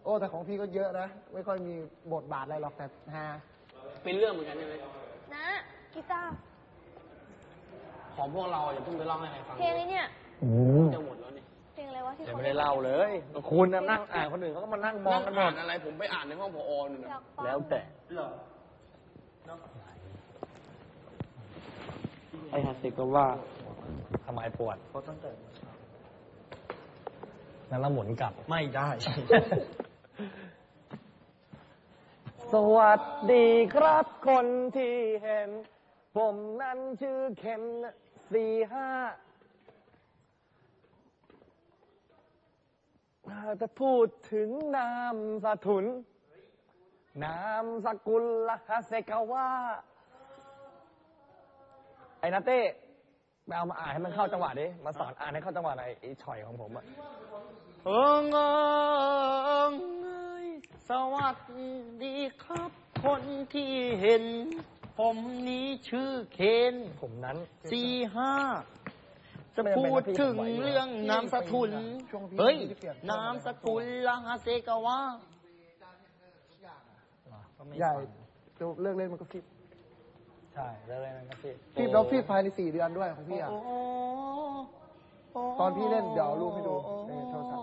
โอ้แต่ของพี่ก็เยอะนะไม่ค่อยมีบทบาทอะไรหรอกแต่ฮาเป็นเรื่องเหมือนกันใช่ไหมนะกีตาร์ของพวกเราอย่าเพิ่งไปเล่าให้ใครฟังเพลงนี้เนี่ยจะหมดแล้วนี่เพลงอะไรวะที่ยังเขาไม่ได้เล่าเลยคุณนั่งอ่านคนอื่นเขาก็มานั่งมองกันหมดอะไรผมไปอ่านในห้องผอนู่นนะแล้วแต่ไอ้ฮัสซิก็ว่าทำไมปวดเพราะตั้งแต่นั้นเราหมุนกลับไม่ได้ สวัสดีครับคนที่เห็นผมนั้นชื่อเข็ม45ถ้าพูดถึงนามสกุลนามสกุลละฮาเซกาว่าไอ้นาเต้ไปเอามาอ่านให้มันเข้าจังหวะดิมาสอนอ่านให้เข้าจังหวะหน่อยไอ้ฉ่อยของผมอะเอิงเอิงเอ้ยสวัสดีครับคนที่เห็นผมนี้ชื่อเคนผมนั้น45จะพูดถึงเรื่องนามสกุลเฮ้ยนามสกุลละฮาเซกาวะใหญ่เลิกเล่นมันก็ฟิบใช่เลิกเล่นมันก็ฟิบแล้วฟิบภายใน4 เดือนด้วยของพี่อ่ะตอนพี่เล่นเดี๋ยวรูปให้ดูในโทรศัพท์